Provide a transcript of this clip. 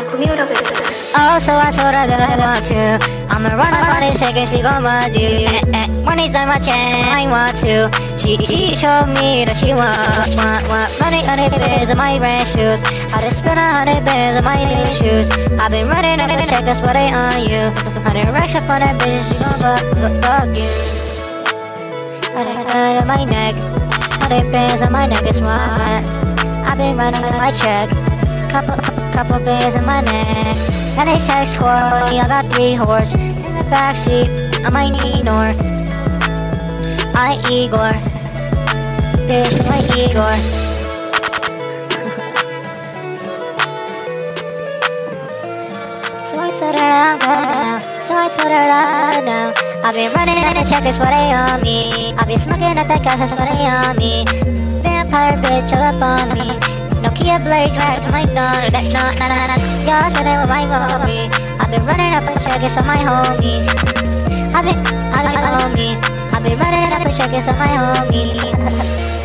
Oh, so I told her that I want to. I'ma run up on it, shaking, she gon' want do. When it's time I change, I want to. She showed me that she want money, 100 bands on my brand shoes. I just spent 100 bands on my new shoes. I've been running up and check, that's what they on you. 100 racks up on that bitch, she gon' fuck you. 100 on my neck, 100 bands on my neck, it's why I've been running my check. Couple bands in my neck. And they text score, I got 3 whores in the backseat. I might need more. I Igor, bitch, my Igor. So I told her I'm gone now. So I told her right now. I've been running in the check, that's what they on me. I've been smoking at that gas, that's what they on me. Vampire bitch, all up on me. Nokia blades right to my gun. That's not, y'all should have my mommy. I've been running up and checking on my homies. I've been running up and checking on my homies.